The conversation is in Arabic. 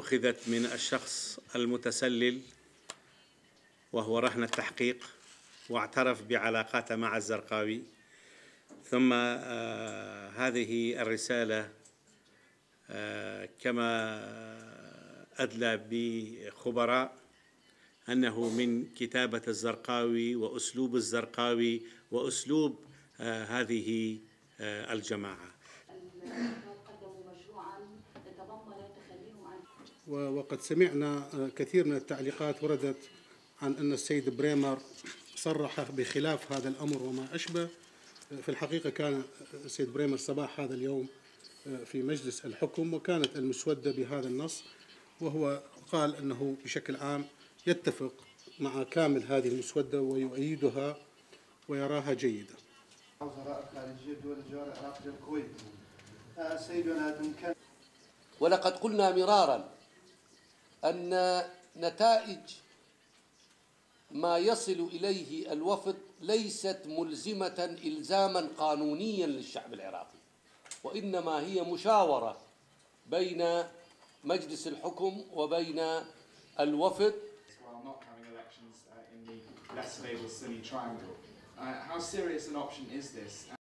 أخذت من الشخص المتسلل وهو رهن التحقيق، واعترف بعلاقاته مع الزرقاوي. ثم هذه الرسالة كما أدلى بخبراء أنه من كتابة الزرقاوي وأسلوب الزرقاوي وأسلوب هذه الجماعة. وقد سمعنا كثير من التعليقات وردت عن أن السيد بريمر صرح بخلاف هذا الأمر وما أشبه. في الحقيقة كان السيد بريمر صباح هذا اليوم في مجلس الحكم، وكانت المسودة بهذا النص، وهو قال أنه بشكل عام يتفق مع كامل هذه المسودة ويؤيدها ويراها جيدة. وزراء الخارجية دول الجوار العراق الكويت. سيدنا ولقد قلنا مرارا أن نتائج ما يصل إليه الوفد ليست ملزمة إلزاما قانونيا للشعب العراقي، وإنما هي مشاورة بين مجلس الحكم وبين الوفد. How serious an option is this?